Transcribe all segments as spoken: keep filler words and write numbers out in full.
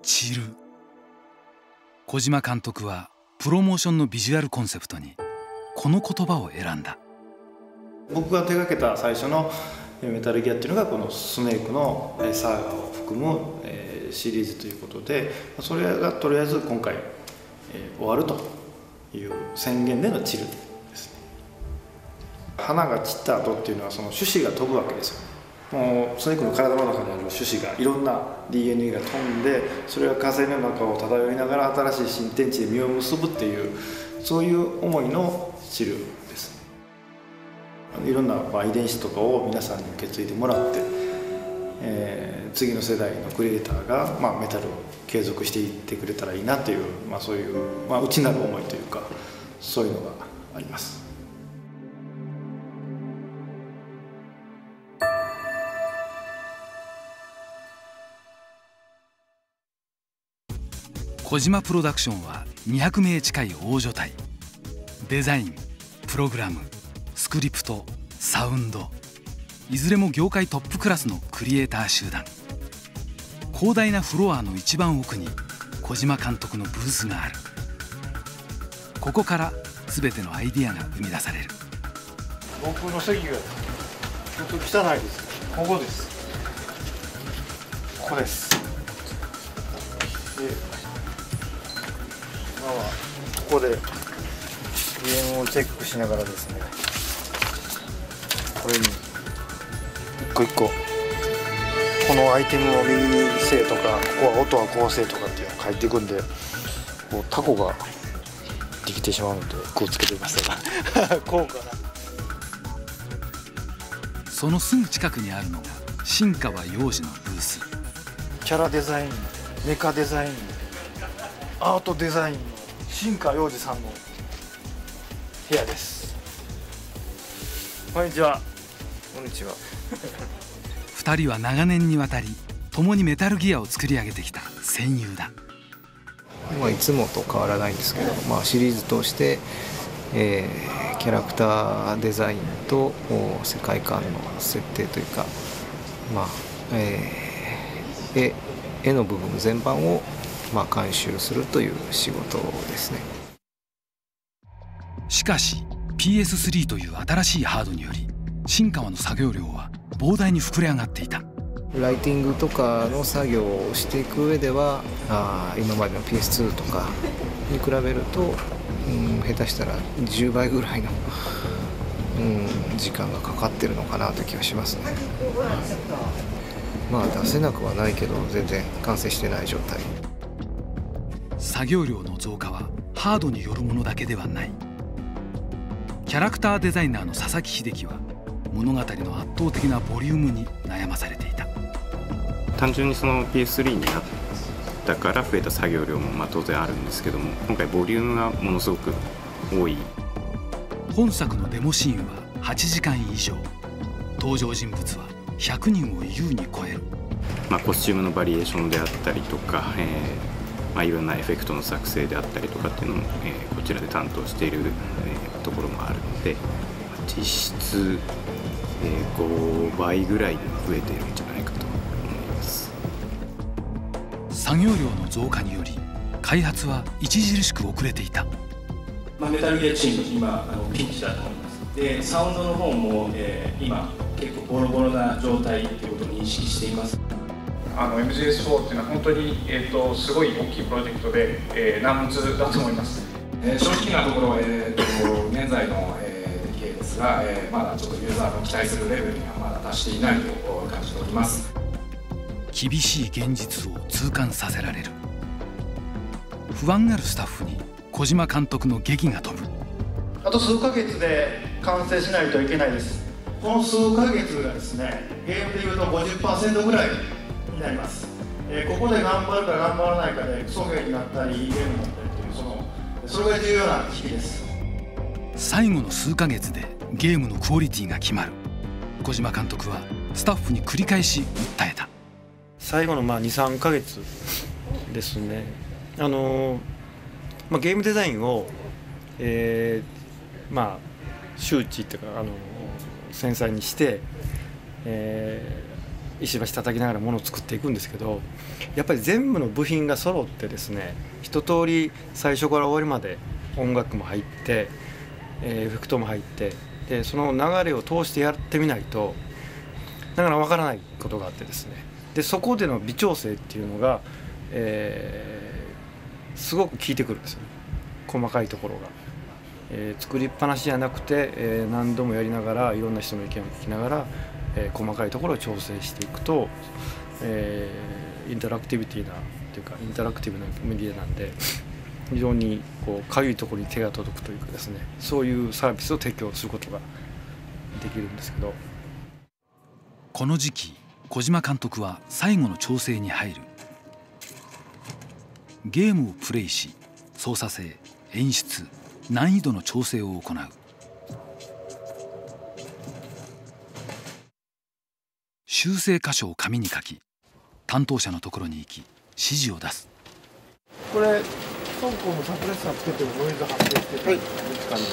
チル。小島監督はプロモーションのビジュアルコンセプトにこの言葉を選んだ。 僕が手がけた最初のメタルギアっていうのがこのスネークのサーガを含むシリーズということで、それがとりあえず今回終わるという宣言でのチルですね。花が散った後っていうのはその種子が飛ぶわけですよ。もうスネークの体の中にある種子がいろんな ディーエヌエー が飛んで、それが風の中を漂いながら新しい新天地で実を結ぶっていう、そういう思いのチルです。いろんなまあ遺伝子とかを皆さんに受け継いでもらって、えー、次の世代のクリエイターが、まあ、メタルを継続していってくれたらいいなという、まあ、そういう、まあ、内なる思いというか、そういうのがあります。 小島プロダクションはにひゃくめい近い大所帯。デザイン、プログラム、スクリプト、サウンド、いずれも業界トップクラスのクリエイター集団。広大なフロアの一番奥に小島監督のブースがある。ここから全てのアイディアが生み出される。 僕の席がちょっと汚いです。ここです。ここです。で今はここでゲームをチェックしながらですね、これに一個一個このアイテムを右にせえとか、ここは音はこうせえとかっていうのを書いていくんで、こうタコができてしまうのでこうつけてみますがこうかな。 そのすぐ近くにあるのが新川洋司のブース。 キャラデザイン、メカデザイン、アートデザインの新川洋司さんの部屋です。こんにちは。こんにちは。 ふたりは長年にわたり共にメタルギアを作り上げてきた戦友だ。 まあいつもと変わらないんですけど、まあ、シリーズ通して、えー、キャラクターデザインと世界観の設定というか、まあえー、絵, 絵の部分全般を、まあ、監修するという仕事ですね。 しかし ピーエススリー という新しいハードにより新川の作業量は膨大に膨れ上がっていた。 ライティングとかの作業をしていく上ではあ今までの ピーエスツー とかに比べると、うん、下手したらじゅうばいぐらいの、うん、時間がかかってるのかなという気がしますね。まあ出せなくはないけど全然完成してない状態。 作業量の増加はハードによるものだけではない。キャラクターデザイナーの佐々木秀樹は物語の圧倒的なボリュームに悩まされていた。 単純にその ピーエススリー になったから増えた作業量もまあ当然あるんですけども、今回ボリュームがものすごく多い。 本作のデモシーンははちじかん以上、登場人物はひゃくにんを優に超える。 まあコスチュームのバリエーションであったりとか、えーまあ、いろんなエフェクトの作成であったりとかっていうのも、えー、こちらで担当している、えー、ところもあるので、実質、えー、ごばいぐらい増えているんじゃないかと思います。 作業量の増加により開発は著しく遅れていた。 まあ、メタルギアチーム今あのピンチだと思います。でサウンドの方も、えー、今結構ボロボロな状態ということを認識しています。 あの エムジェイエスフォー っていうのは本当に、えー、とすごい大きいプロジェクトで、えー、難物だと思います。 えー、正直なところ、えー、と現在の、えー、出来ですが、えー、まだちょっとユーザーの期待するレベルにはまだ達していないと感じております。 厳しい現実を痛感させられる。不安があるスタッフに小島監督の檄が飛ぶ。 あと数ヶ月で完成しないといけないです。この数ヶ月がですね、ゲームでいうと ごじゅっパーセント ぐらいになります。えー、ここで頑張るか頑張らないかでクソゲーになったりゲームになったりという、そのそれが重要な時期です。 最後の数ヶ月でゲームのクオリティが決まる。小島監督はスタッフに繰り返し訴えた。 最後のまあ にさんかげつですね。あのーまあ、ゲームデザインを、えー、まあ周知っていうか、あのー、繊細にして、えー石橋叩きながらものを作っていくんですけど、やっぱり全部の部品が揃ってですね、一通り最初から終わりまで音楽も入って、えー、エフェクトも入って、でその流れを通してやってみないとなかなかわからないことがあってですね、でそこでの微調整っていうのが、えー、すごく効いてくるんですよね、細かいところが。えー、作りっぱなしじゃなくて、えー、何度もやりながらいろんな人の意見を聞きながら、えー、細かいところを調整していくと、えー、インタラクティビティなというかインタラクティブなメディアなんで、非常にこうかゆいところに手が届くというかですね、そういうサービスを提供することができるんですけど、 この時期小島監督は最後の調整に入る。ゲームをプレイし、操作性、演出、難易度の調整を行う。修正箇所を紙に書き、担当者のところに行き指示を出す。 これ倉庫のサプレッサーつけてもノイズ発生してる、はい、感じです。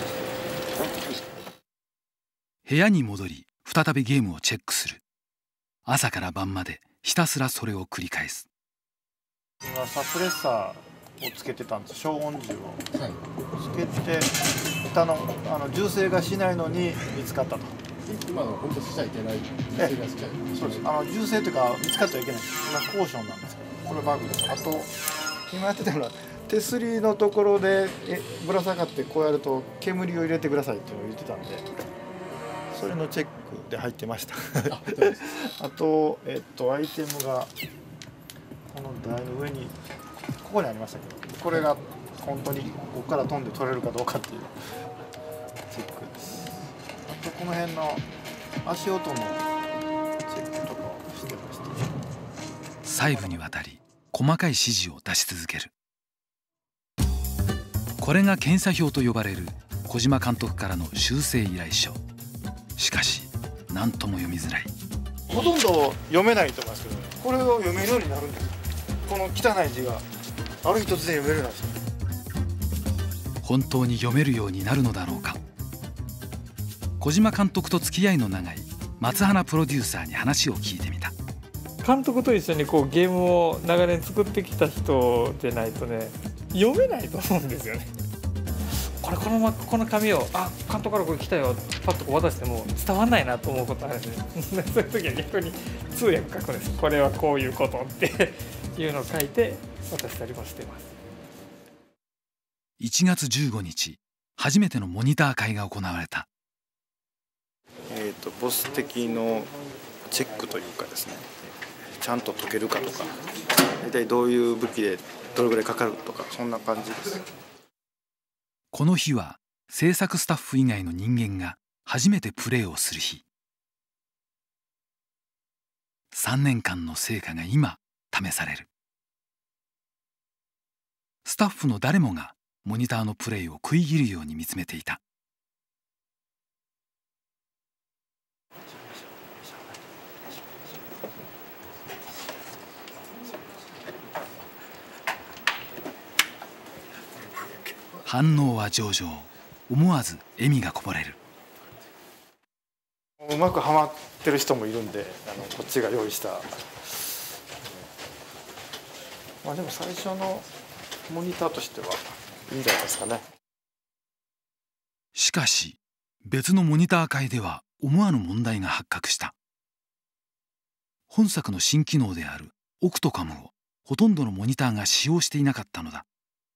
部屋に戻り再びゲームをチェックする。朝から晩までひたすらそれを繰り返す。 今サプレッサーをつけてたんです。消音銃を、はい、つけてたの、あの銃声がしないのに見つかったと。 今の本当しちゃいけない。銃声がしちゃいけない。 そうです。あの銃声というか見つかってはいけない。今コーションなんですけど、これバグです。あと今やってたのは手すりのところでえぶら下がってこうやると煙を入れてくださいっていうのを言ってたんで、それのチェックで入ってました。あ, あと、えっと、アイテムがこの台の上にここにありましたけど、これが本当にここから飛んで取れるかどうかっていうチェックです。あとこの辺の足音のチェックとかをしてました。 細部にわたり細かい指示を出し続ける。これが検査表と呼ばれる小島監督からの修正依頼書。しかし何とも読みづらい。 ほとんど読めないと思いますけど、これを読めるようになるんです。この汚い字がある日突然読めるようになるんですよ。 本当に読めるようになるのだろうか。小島監督と付き合いの長い松花プロデューサーに話を聞いてみた。 監督と一緒にこうゲームを長年作ってきた人でないとね、読めないと思うんですよね。これこのこの紙をあ監督からこれ来たよパッと渡しても伝わんないなと思うことあるんですね。そういう時は逆に通訳書くんです。これはこういうことっていうのを書いて渡したりもしています。 いちがつじゅうごにち、初めてのモニター会が行われた。 えーとボス的のチェックというかですね、ちゃんと解けるかとか、大体どういう武器でどれぐらいかかるとか、そんな感じです。 この日は制作スタッフ以外の人間が初めてプレーをする日。さんねんかんの成果が今試される。スタッフの誰もがモニターのプレイを食い切るように見つめていた。反応は上々。思わず笑みがこぼれる。 うまくはまってる人もいるんで、あのこっちが用意した、まあでも最初のモニターとしてはいいんじゃないですかね。 しかし別のモニター会では思わぬ問題が発覚した。本作の新機能であるオクトカムをほとんどのモニターが使用していなかったのだ。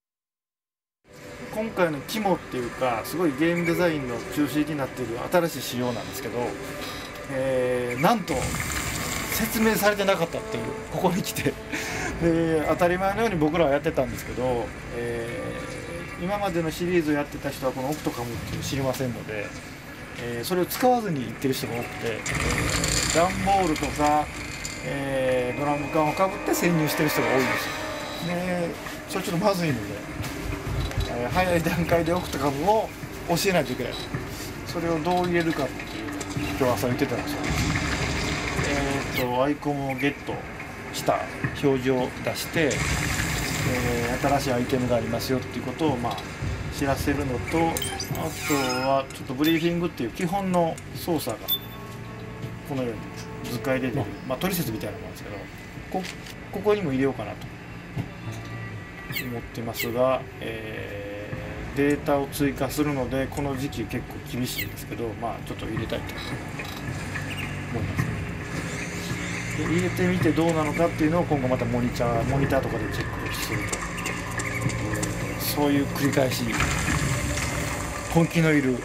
今回の肝っていうか、すごいゲームデザインの中心になっている新しい仕様なんですけど、えー、なんと説明されてなかったっていう、ここに来てで当たり前のように僕らはやってたんですけど、えー、今までのシリーズをやってた人はこのオクトカムっていうのを知りませんので、えー、それを使わずに言ってる人が多くて、えー、段ボールとか、えー、ドラム缶をかぶって潜入してる人が多いんですよ。でそれちょっとまずいので、早い段階でオクトカムを教えないといけない。それをどう入れるかっていう今日朝言ってたんですよ。えー、とアイコンをゲットした表示を出して、えー、新しいアイテムがありますよっていうことをまあ知らせるのと、あとはちょっとブリーフィングっていう基本の操作がこのように図解で出る、まあ、トリセツみたいなものですけど、こ, ここにも入れようかなと思ってますが、えー、データを追加するのでこの時期結構厳しいんですけど、まあちょっと入れたいと思います。で入れてみてどうなのかっていうのを今後またモニターモニターとかでチェックすると、えー、そういう繰り返し、根気のいる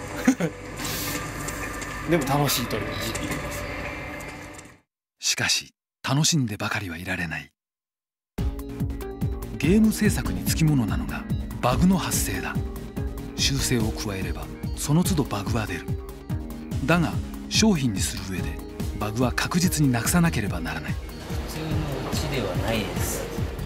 でも楽しいという時期です。 しかし楽しんでばかりはいられない。ゲーム制作につきものなのがバグの発生だ。修正を加えればその都度バグは出る。だが商品にする上でバグは確実になくさなければならない。 普通のうちではないです。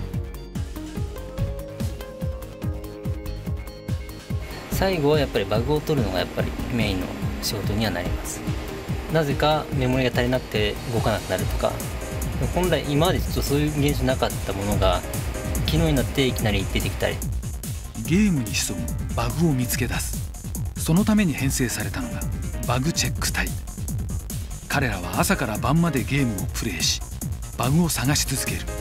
最後はやっぱりバグを取るのがやっぱりメインの仕事にはなります。なぜかメモリが足りなくて動かなくなるとか、本来今までちょっとそういう現象なかったものが昨日になっていきなり出てきたり。 ゲームに潜むバグを見つけ出す。そのために編成されたのがバグチェック隊。彼らは朝から晩までゲームをプレイしバグを探し続ける。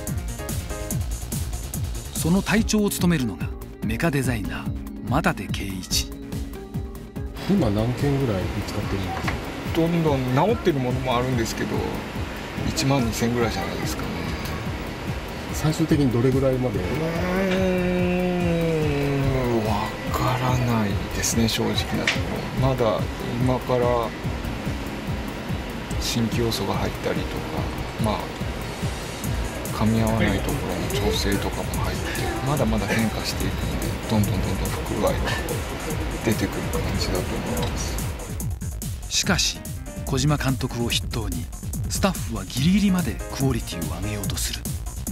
その隊長を務めるのがメカデザイナー又手圭一。 今何件ぐらい見つかってるんですか？ どんどん直ってるものもあるんですけどいちまんにせんぐらいじゃないですかね。 最終的にどれぐらいまで？ うーん、わからないですね、正直なところ。まだ今から新規要素が入ったりとか、まあ噛み合わないところの調整とかも入ってまだまだ変化していくので、どんどんどんどん不具合が出てくる感じだと思います。 しかし小島監督を筆頭にスタッフはギリギリまでクオリティを上げようとする。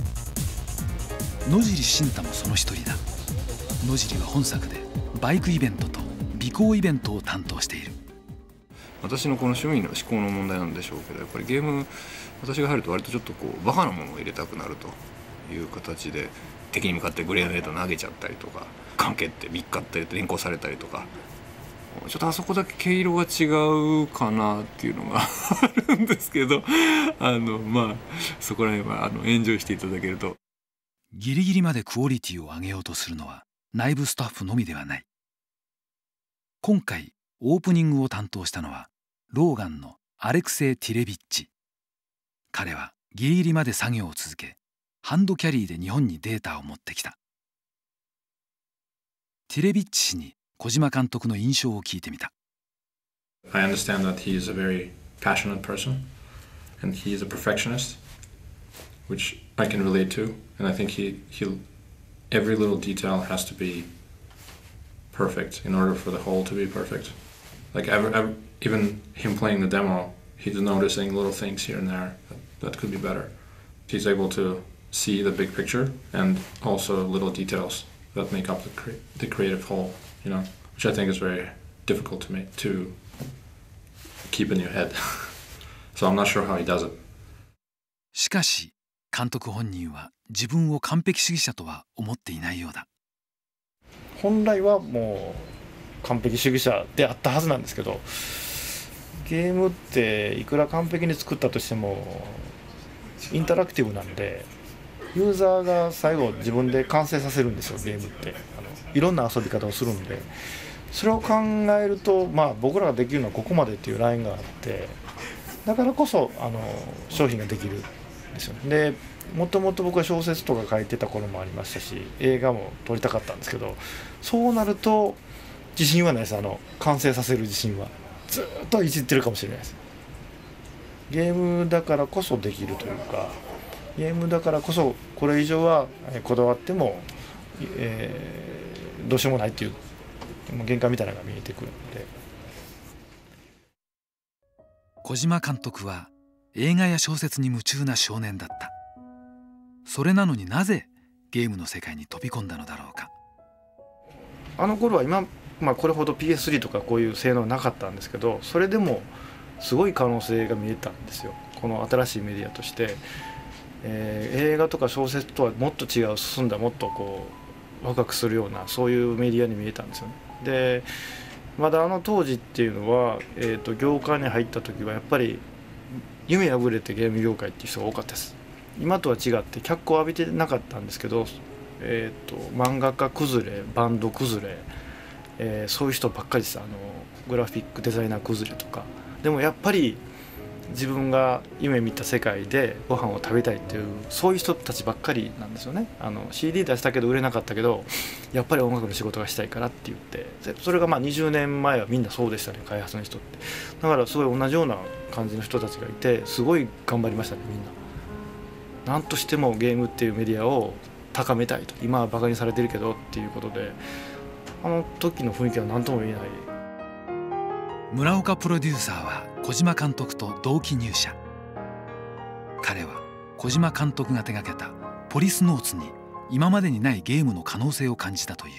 野尻慎太もその一人だ。野尻は本作でバイクイベントと尾行イベントを担当している。 私のこの趣味の思考の問題なんでしょうけど、やっぱりゲーム私が入ると割とちょっとこうバカなものを入れたくなるという形で、敵に向かってグレーネード投げちゃったりとか、関係ってビッカって連行されたりとか、ちょっとあそこだけ毛色が違うかなっていうのがあるんですけど、あのまあそこら辺はあのエンジョイしていただけると。 ギリギリまでクオリティを上げようとするのは内部スタッフのみではない。今回オープニングを担当したのはローガンのアレクセイ・ティレビッチ。彼はギリギリまで作業を続け、ハンドキャリーで日本にデータを持ってきた。ティレビッチ氏に小島監督の印象を聞いてみた。 I understand that he is a very passionate person and he is a perfectionist, which I can relate to, and I think he he'll every little detail has to be perfect in order for the whole to be perfect. Like ever, ever, even him playing the demo, he's noticing little things here and there that, that could be better. He's able to see the big picture and also little details that make up the, cre- the creative whole, you know, which I think is very difficult to make, to keep in your head. So I'm not sure how he does it. しかし監督本人は自分を完璧主義者とは思っていないようだ。 本来はもう完璧主義者であったはずなんですけど、ゲームっていくら完璧に作ったとしてもインタラクティブなんで、ユーザーが最後自分で完成させるんですよ。ゲームってあのいろんな遊び方をするんで、それを考えると、まあ、僕らができるのはここまでっていうラインがあって、だからこそあの商品ができるんですよね。でもともと僕は小説とか書いてた頃もありましたし、映画も撮りたかったんですけど、そうなると自信はないです。あの完成させる自信はずっといじってるかもしれないです。ゲームだからこそできるというか、ゲームだからこそこれ以上はこだわっても、えー、どうしようもないっていう限界みたいなのが見えてくるので。 小島監督は映画や小説に夢中な少年だった。それなのになぜゲームの世界に飛び込んだのだろうか。 あの頃は今、まあ、これほど ピーエススリー とかこういう性能はなかったんですけど、それでもすごい可能性が見えたんですよ。この新しいメディアとして、えー、映画とか小説とはもっと違う、進んだもっとこうワクワクするようなそういうメディアに見えたんですよね。でまだあの当時っていうのは、えーと、業界に入った時はやっぱり夢破れてゲーム業界っていう人が多かったです。今とは違って脚光を浴びてなかったんですけど、えー、と漫画家崩れ、バンド崩れ、えー、そういう人ばっかりです。あのグラフィックデザイナー崩れとか。でもやっぱり自分が夢見た世界でご飯を食べたいっていう、そういう人たちばっかりなんですよね。あの シーディー 出したけど売れなかったけど、やっぱり音楽の仕事がしたいからって言って、それがまあにじゅうねんまえはみんなそうでしたね、開発の人って。だからすごい同じような感じの人たちがいて、すごい頑張りましたね、みんな。なんとしてもゲームっていうメディアを高めたいと。今はバカにされてるけどっていうことで、あの時の雰囲気は何とも言えない。 村岡プロデューサーは小島監督と同期入社。彼は小島監督が手がけたポリスノーツに今までにないゲームの可能性を感じたという。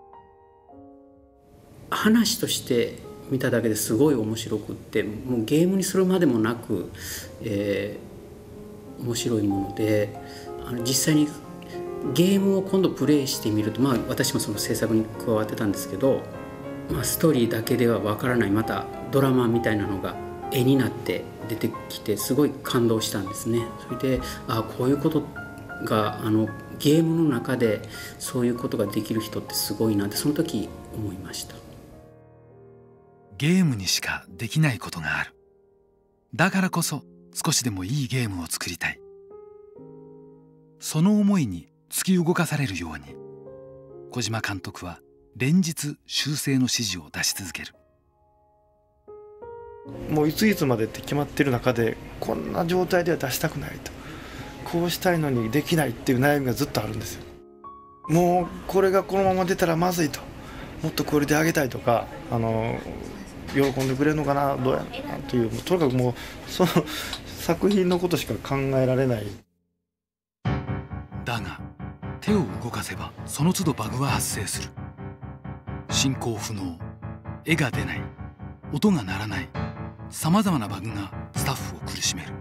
話として見ただけですごい面白くって、もうゲームにするまでもなく、えー、面白いもので、あの実際にゲームを今度プレイしてみると、まあ、私もその制作に加わってたんですけど、まあ、ストーリーだけではわからない、またドラマみたいなのが絵になって出てきて、すごい感動したんですね。それで、ああこういうことがあのゲームの中でそういうことができる人ってすごいなって、その時思いました。 ゲームにしかできないことがある。だからこそ少しでもいいゲームを作りたい。その思いに突き動かされるように、小島監督は連日修正の指示を出し続ける。 もういついつまでって決まってる中で、こんな状態では出したくないと、こうしたいのにできないっていう悩みがずっとあるんですよ。もうこれがこのまま出たらまずいと、もっとクオリティ上げたいとか、あの喜んでくれるのかな、どうやなっていう、とにかくもうその作品のことしか考えられない。 だが手を動かせばその都度バグは発生する。進行不能、絵が出ない、音が鳴らない、さまざまなバグがスタッフを苦しめる。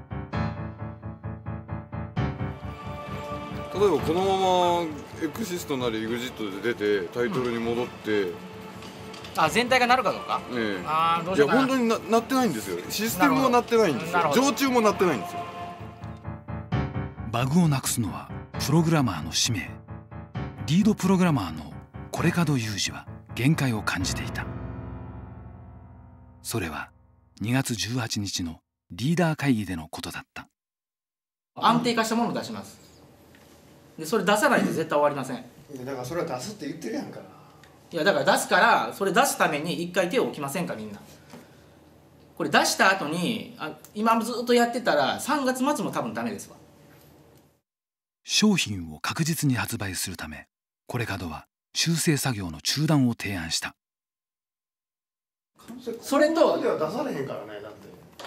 例えばこのままエクシストなりエグジットで出てタイトルに戻って、うん、 あ全体がなるかどうか、 ねえ、 あどうしようかな。 いや本当に な, なってないんですよ。システムもなってないんですよ。常駐もなってないんですよ。 バグをなくすのはプログラマーの使命。リードプログラマーのコレカドユージは限界を感じていた。それはにがつじゅうはちにちのリーダー会議でのことだった。 安定化したものを出します。でそれ出さないと絶対終わりません。 いやだからそれは出すって言ってるやんか。 いやだから出すから、それ出すために一回手を置きませんか、みんな。これ出した後にあ今ずっとやってたらさんがつまつも多分ダメですわ。 商品を確実に発売するため、コレカドは修正作業の中断を提案した。 それとでは出されへんからね、だって。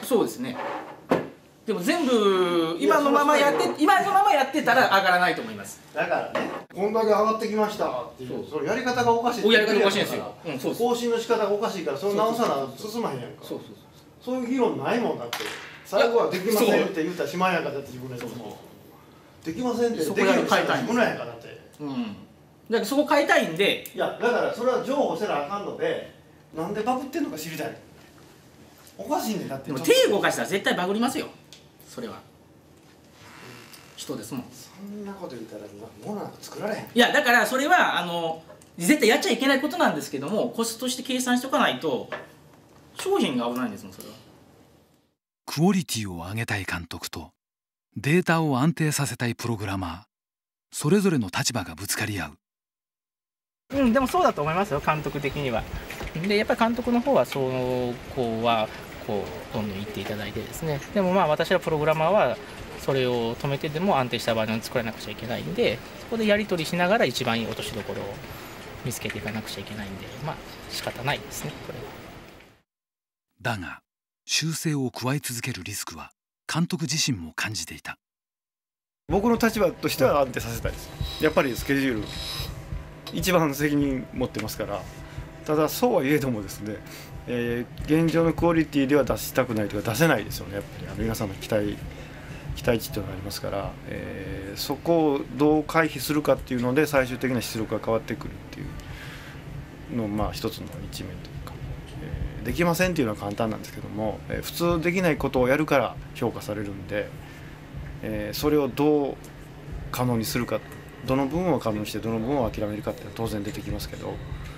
そうですね。でも全部今のままやって今のままやってたら上がらないと思います。 だからね、こんだけ上がってきましたっていう、それやり方がおかしい。 やり方がおかしいんですよ。 うん、そう更新の仕方がおかしいから、それ直さな進まへんやんか。そうそうそう。そういう議論ないもんだって。最後はできませんって言ったらしまいやんか、だって自分で。できませんってできるの変えたい自分らやんか、だって。うん。だからそこ変えたいんで。 いやだからそれは譲歩せなあかんので、なんでバグってんのか知りたい。おかしいねだって。 でも手動かしたら絶対バグりますよ。それは人ですもん。 そんなこと言ったら物なんか作られへん。 いやだからそれはあの絶対やっちゃいけないことなんですけども、コストとして計算しておかないと商品が危ないんですもん。それはクオリティを上げたい監督とデータを安定させたいプログラマー、それぞれの立場がぶつかり合う。 うん、でもそうだと思いますよ、監督的には。でやっぱり監督の方はそこはこうどんどん言っていただいてですね。でもまあ私らプログラマーはそれを止めてでも安定したバージョンを作らなくちゃいけないんで、そこでやり取りしながら一番いい落としどころを見つけていかなくちゃいけないんで、まあ仕方ないですね、これは。 だが修正を加え続けるリスクは監督自身も感じていた。 僕の立場としては安定させたいです。やっぱりスケジュール一番責任持ってますから。ただそうはいえどもですね、えー、現状のクオリティでは出したくないというか出せないですよね。やっぱりあの皆さんの期待期待値というのがありますから、えー、そこをどう回避するかっていうので最終的な出力が変わってくるっていうのまあ一つの一面というか、えー、 できませんっていうのは簡単なんですけども、えー、普通できないことをやるから評価されるんで、えー、それをどう可能にするか、どの部分を可能にしてどの部分を諦めるかっていうのは当然出てきますけど、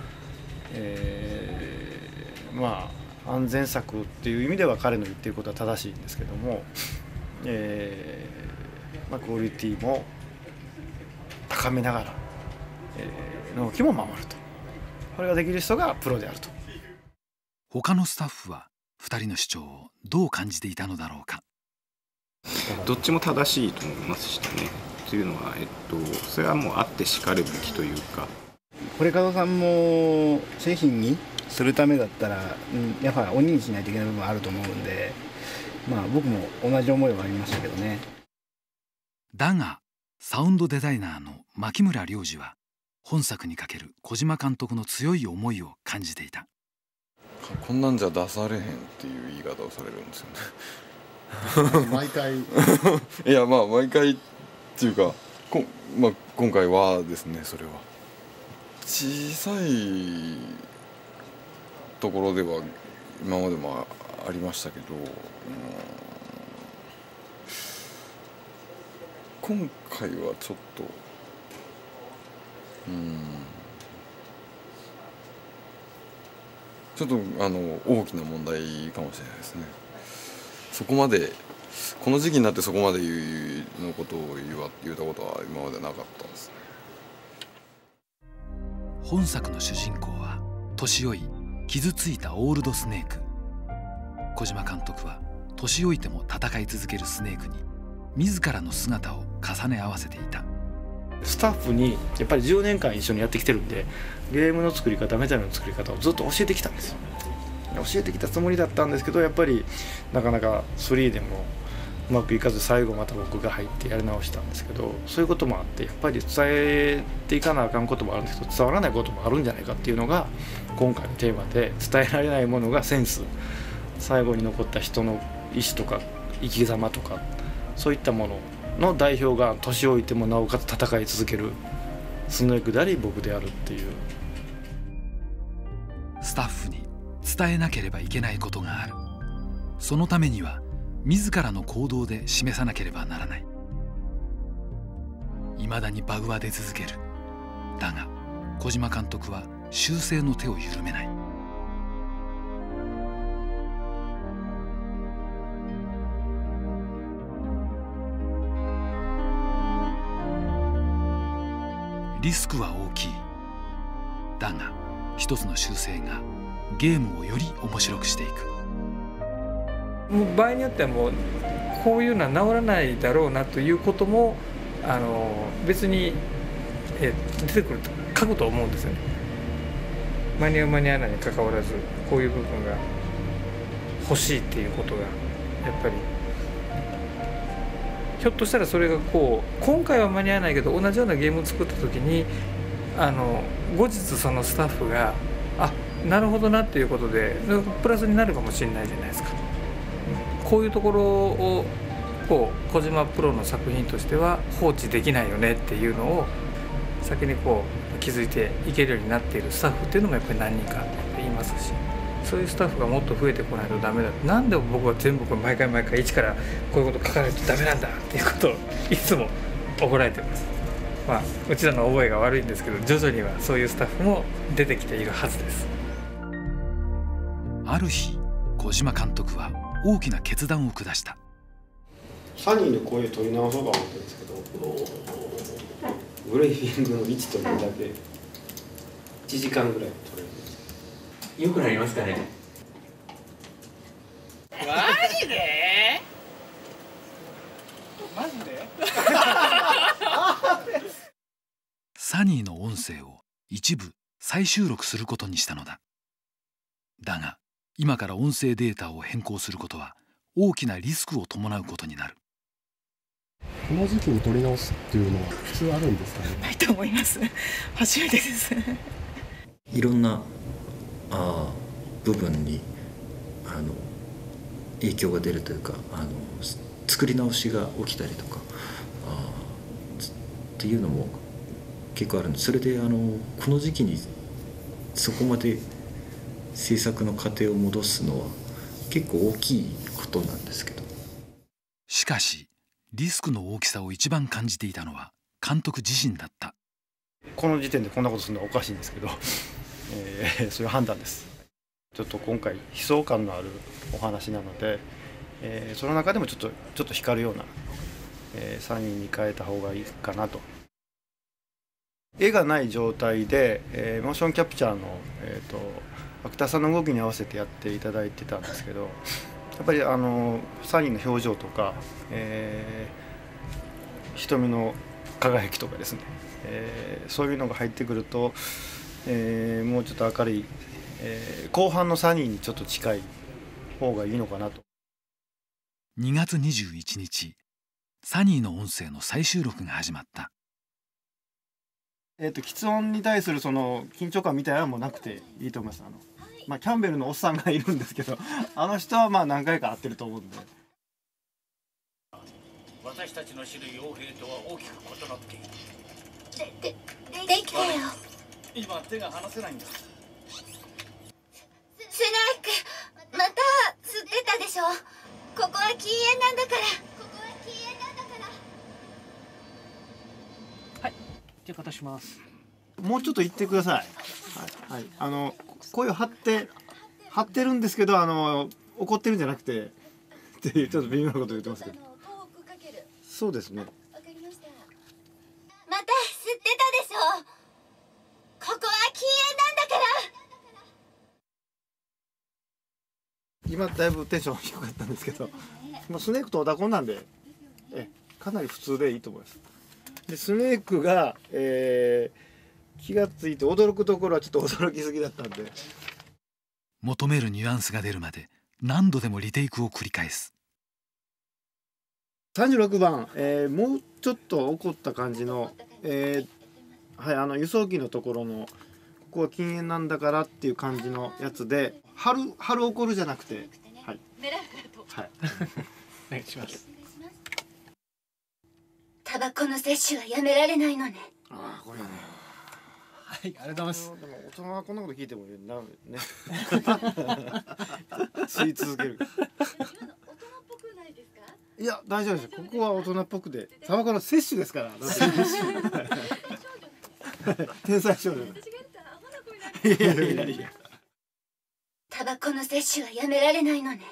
えー、まあ安全策っていう意味では彼の言っていることは正しいんですけども、えーまあ、クオリティも高めながら、えー、納期も守ると、これができる人がプロであると。 他のスタッフはふたりの主張をどう感じていたのだろうか。 どっちも正しいと思いましたね。というのは、えっと、それはもうあってしかるべきというか、 これ加藤さんも製品にするためだったら、うん、やっぱ鬼にしないといけない部分はあると思うんで、まあ僕も同じ思いはありましたけどね。 だがサウンドデザイナーの牧村良二は本作にかける小島監督の強い思いを感じていた。 こんなんじゃ出されへんっていう言い方をされるんですよね毎回いやまあ毎回っていうかこ、まあ、今回はですね、それは小さいところでは今までもありましたけど、うん、今回はちょっとうんちょっとあの大きな問題かもしれないですね。そこまでこの時期になってそこまで言うのことを言わ言ったことは今までなかったですね。 本作の主人公は年老い傷ついたオールドスネーク。小島監督は年老いても戦い続けるスネークに自らの姿を重ね合わせていた。 スタッフにやっぱりじゅうねんかん一緒にやってきてるんで、ゲームの作り方、メタルの作り方をずっと教えてきたんですよ。教えてきたつもりだったんですけど、やっぱりなかなかスリーでもうまくいかず、最後また僕が入ってやり直したんですけど、そういうこともあって、やっぱり伝えていかなあかんこともあるんですけど、伝わらないこともあるんじゃないかっていうのが今回のテーマで、伝えられないものがセンス、最後に残った人の意思とか生き様とか、そういったものの代表が年老いてもなおかつ戦い続けるスネークであり僕であるっていう。 スタッフに伝えなければいけないことがある。そのためには自らの行動で示さなければならない。いまだにバグは出続ける。だが小島監督は修正の手を緩めない。リスクは大きい。だが一つの修正がゲームをより面白くしていく。 もう場合によってはもうこういうのは治らないだろうなということもあの別にえ出てくると書くと思うんですよね。間に合う間に合わないにかかわらずこういう部分が欲しいっていうことがやっぱりひょっとしたらそれがこう今回は間に合わないけど同じようなゲームを作った時にあの後日そのスタッフがあなるほどなっていうことでプラスになるかもしれないじゃないですか。こういうところをこう小島プロの作品としては放置できないよねっていうのを先にこう気づいていけるようになっているスタッフっていうのもやっぱり何人かいますし、そういうスタッフがもっと増えてこないとダメだ。なんで僕は全部これ毎回毎回一からこういうこと書かないとダメなんだっていうことをいつも怒られてます。まあうちらの覚えが悪いんですけど、徐々にはそういうスタッフも出てきているはずです。 ある日小島監督は大きな決断を下した。 サニーの声取り直そうか思ってるんですけど、ブレイフィングの位置というだけいちじかんぐらい取れる。 良くなりますかね。 マジでマジでサニーの音声を一部再収録することにしたのだ。だが今から音声データを変更することは大きなリスクを伴うことになる。 この時期に撮り直すっていうのは普通あるんですかね。 ないと思います。初めてですいろんなあ部分にあの影響が出るというか、あの作り直しが起きたりとかあっていうのも結構あるんです。それであのこの時期にそこまで制作の過程を戻すのは結構大きいことなんですけど。 しかしリスクの大きさを一番感じていたのは監督自身だった。 この時点でこんなことするのはおかしいんですけど、えー、そういう判断です。ちょっと今回悲壮感のあるお話なので、えー、その中でもちょっとちょっと光るような、えー、サニーに変えた方がいいかなと。絵がない状態で、えー、モーションキャプチャーの、えーと、アクターさんの動きに合わせてやっていただいてたんですけど、やっぱりあのサニーの表情とか、えー、瞳の輝きとかですね、えー、そういうのが入ってくると、えー、もうちょっと明るい、えー、後半のサニーにちょっと近い方がいいのかなと。 にがつにじゅういちにち、サニーの音声の再収録が始まった。 えーと、喫音に対するその緊張感みたいなのもなくていいと思います。あの、まあ、キャンベルのおっさんがいるんですけど、あの人はまあ何回か会ってると思うんで。 私たちの知る傭兵とは大きく異なっている。 で、で、できたよ。 今手が離せないんだ。 スネーク、また吸ってたでしょ。ここは禁煙なんだから。ここは禁煙なんだから。 はい、じゃあ片します。 もうちょっと言ってください。はい、はい、あの声を張って張ってるんですけど、あの怒ってるんじゃなくてっていうちょっと微妙なこと言ってますけど。そうですね。 また吸ってたでしょ。ここは禁煙なんだから。 今だいぶテンション低かったんですけど、まあ、スネークとオダコンなんでえかなり普通でいいと思います。でスネークが、えー、気がついて驚くところはちょっと驚きすぎだったんで、 求めるニュアンスが出るまで何度でもリテイクを繰り返す。 さんじゅうろくばん、えー、もうちょっと怒った感じの、えー、はい、あの輸送機のところのここは禁煙なんだからっていう感じのやつで、春春怒るじゃなくて、はい、はい、 お願いします。 タバコの摂取はやめられないのね。 ああ、これはね。 はい、ありがとうございます。 でも大人はこんなこと聞いてもなね。吸い続ける。いや大丈夫です。ここは大人っぽくて、タバコの摂取ですから。天才少女。いやいやいや。 タバコの摂取はやめられないのね。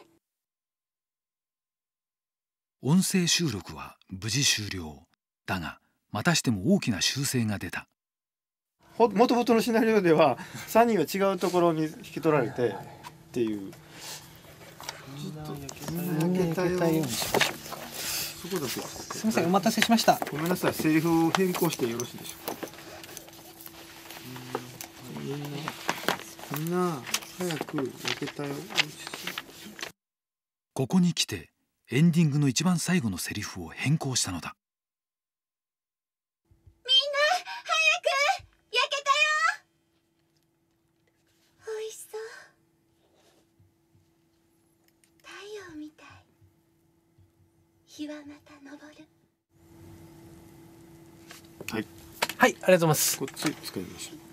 音声収録は無事終了だが、またしても大きな修正が出た。 もともとのシナリオではさんにんは違うところに引き取られてっていう。ちょっと焼けたようにしましょうか。そこだけ。 すみません、お待たせしました。 ごめんなさい、セリフを変更してよろしいでしょうか。みんなみんな早く焼けたよ。 ここに来てエンディングの一番最後のセリフを変更したのだ。 みんな早く焼けたよ。おいしそう。太陽みたい。日はまた昇る。 はい。 はい、ありがとうございます。 こっち使いましょう。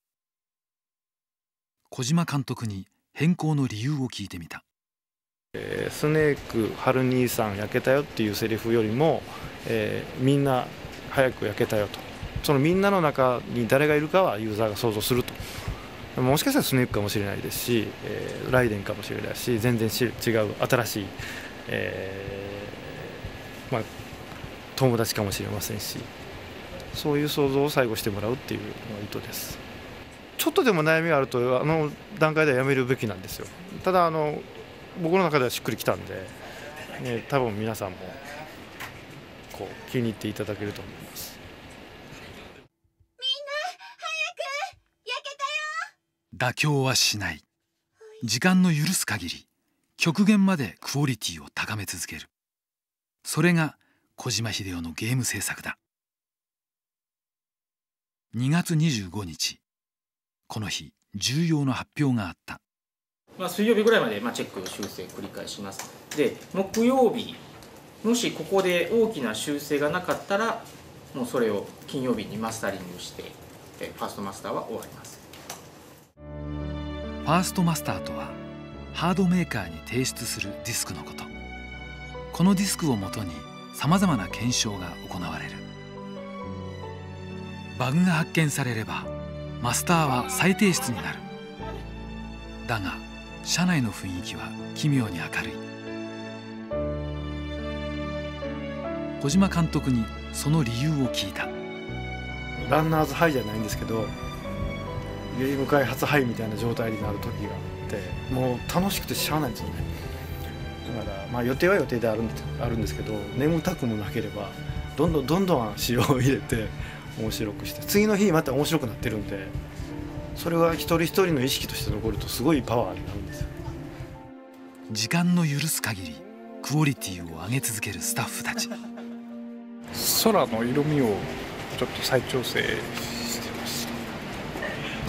小島監督に変更の理由を聞いてみた。 えー、スネーク春兄さん焼けたよっていうセリフよりも、えー、みんな早く焼けたよと、そのみんなの中に誰がいるかはユーザーが想像すると。もしかしたらスネークかもしれないですし、えー、ライデンかもしれないし、全然違う新しい、えーまあ、友達かもしれませんし、そういう想像を最後してもらうっていうのが意図です。ちょっとでも悩みがあるとあの段階ではやめるべきなんですよ。ただあの僕の中ではしっくりきたんで、ね、多分皆さんもこう気に入っていただけると思います。 みんな早く焼けたよ。 妥協はしない。時間の許す限り極限までクオリティを高め続ける。それが小島秀夫のゲーム制作だ。にがつにじゅうごにち、この日重要な発表があった。 まあ、水曜日ぐらいまでまあチェック修正繰り返します。で木曜日もしここで大きな修正がなかったらもうそれを金曜日にマスタリングしてファーストマスターは終わります。 ファーストマスターとはハードメーカーに提出するディスクのこと。このディスクをもとにさまざまな検証が行われる。バグが発見されればマスターは再提出になる。だが社内の雰囲気は奇妙に明るい。小島監督にその理由を聞いた。 ランナーズハイじゃないんですけど、ゲーム開発ハイみたいな状態になる時があって、もう楽しくてしゃあないんですよね。だからまあ予定は予定であるんですあるんですけど、眠たくもなければどんどんどんどん仕様を入れて面白くして、次の日また面白くなってるんで、それは一人一人の意識として残るとすごいパワーになるんですよ。 時間の許す限りクオリティを上げ続けるスタッフたち。 空の色味をちょっと再調整してました。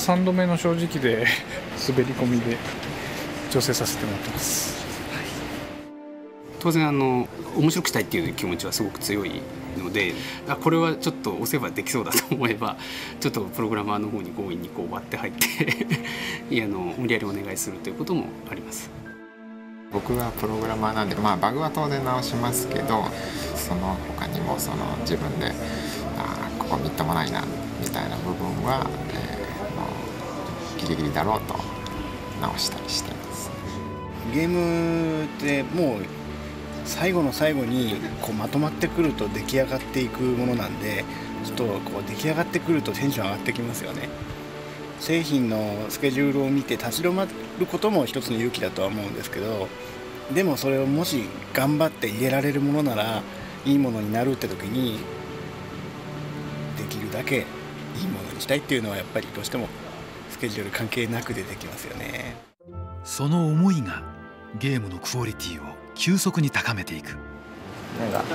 さんどめの正直で滑り込みで調整させてもらってます。 当然あの面白くしたいっていう気持ちはすごく強いので、あこれはちょっと押せばできそうだと思えばちょっとプログラマーの方に強引にこう割って入っていやあの無理やりお願いするということもあります。 僕はプログラマーなんで、まあ、バグは当然直しますけど、その他にもその自分であここみっともないなみたいな部分は、えー、もうギリギリだろうと直したりしています。 ゲームってもう最後の最後にこうまとまってくると出来上がっていくものなんで、ちょっとこう出来上がってくるとテンション上がってきますよね。製品のスケジュールを見て立ち止まることも一つの勇気だとは思うんですけど、でもそれをもし頑張って入れられるものならいいものになるって時に、できるだけいいものにしたいっていうのはやっぱりどうしてもスケジュール関係なく出てきますよね。 その思いがゲームのクオリティを急速に高めていく。 なんか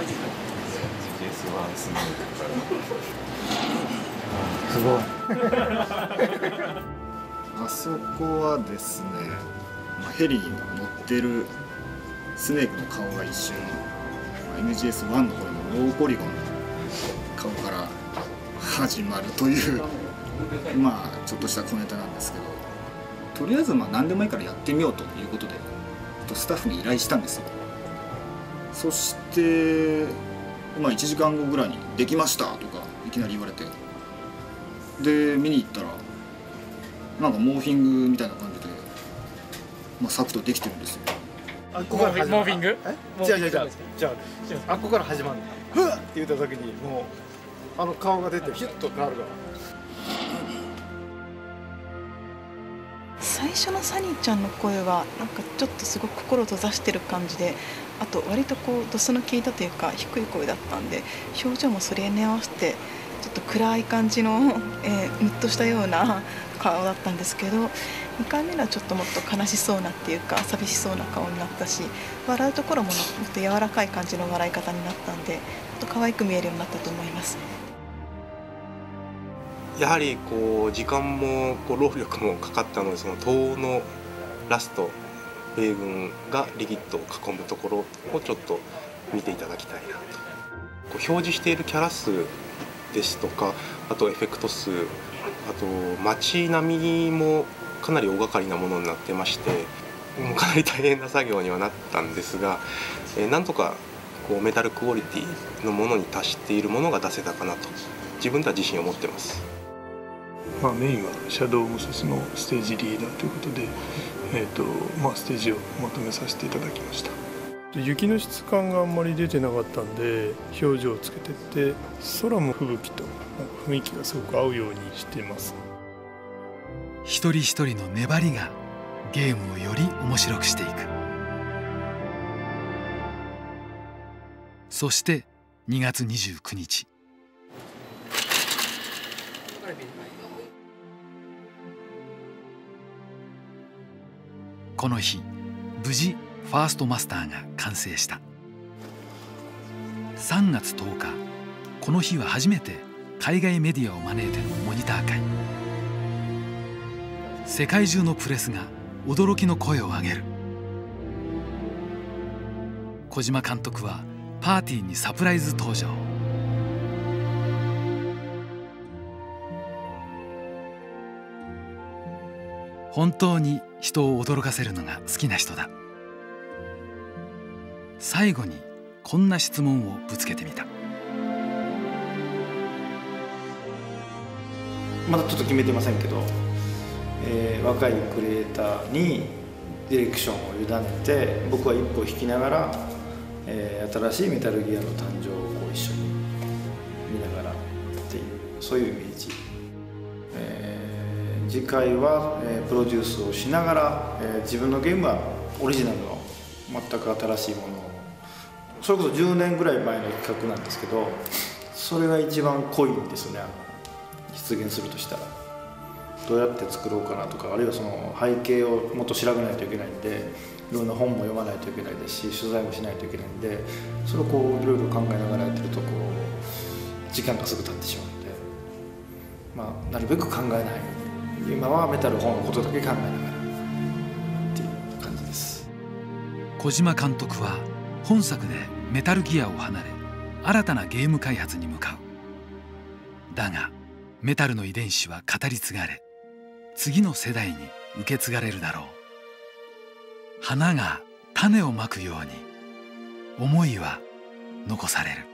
すごいあそこはですね、まあ、ヘリに乗ってるスネークの顔が一瞬 エムジーエスワン の頃のローポリゴンの顔から始まるというまあちょっとした小ネタなんですけど、とりあえずまあ何でもいいからやってみようということでスタッフに依頼したんですよ。そしてまあいちじかんごぐらいに「できました」とかいきなり言われて、で見に行ったらなんかモーフィングみたいな感じで、まあ、サクッとできてるんですよ。 あっこから始まる。 モーフィング？ じゃあじゃあじゃあじゃああっこから始まる。ふわっって言った時にもうあの顔が出てヒュッと変わるから。 最初のサニーちゃんの声はなんかちょっとすごく心を閉ざしてる感じで、あと割とこうドスの効いたというか低い声だったんで、表情もそれに合わせてちょっと暗い感じの、えー、ムッとしたような顔だったんですけど、にかいめはちょっともっと悲しそうなっていうか寂しそうな顔になったし、笑うところももっと柔らかい感じの笑い方になったんで、ちょっと可愛く見えるようになったと思います。 やはりこう時間もこう労力もかかったので、その東欧のラスト米軍がリギッドを囲むところをちょっと見ていただきたいなと。こう表示しているキャラ数ですとか、あとエフェクト数、あと街並みもかなり大掛かりなものになってまして、もうかなり大変な作業にはなったんですが、えー、なんとかこうメタルクオリティのものに達しているものが出せたかなと自分では自信を持ってます。 まあ、メインはシャドウモセスのステージリーダーということで、えーとまあ、ステージをまとめさせていただきました。雪の質感があんまり出てなかったんで表情をつけてって、空も吹雪と雰囲気がすごく合うようにしています。 一人一人の粘りがゲームをより面白くしていく。そしてにがつにじゅうくにち、この日無事ファーストマスターが完成した。さんがつとおか、この日は初めて海外メディアを招いてのモニター会。世界中のプレスが驚きの声を上げる。小島監督はパーティーにサプライズ登場。本当に人を驚かせるのが好きな人だ。最後にこんな質問をぶつけてみた。 まだちょっと決めてませんけど、えー、若いクリエイターにディレクションを委ねて、僕は一歩引きながら、えー、新しいメタルギアの誕生をこう一緒に見ながらっていう、そういうイメージ。えー、次回は、えー、プロデュースをしながら、えー、自分のゲームはオリジナルの全く新しいものを、それこそじゅうねんぐらい前の企画なんですけど、それが一番濃いんですよね、実現するとしたら。どうやって作ろうかなとか、あるいはその背景をもっと調べないといけないんで、いろんな本も読まないといけないですし、取材もしないといけないんで、それをこういろいろ考えながらやってると、こう時間がすぐ経ってしまうので、まあ、なるべく考えない。今はメタル本のことだけ考えながらっていう感じです。 小島監督は本作でメタルギアを離れ、新たなゲーム開発に向かう。だがメタルの遺伝子は語り継がれ、次の世代に受け継がれるだろう。花が種をまくように思いは残される。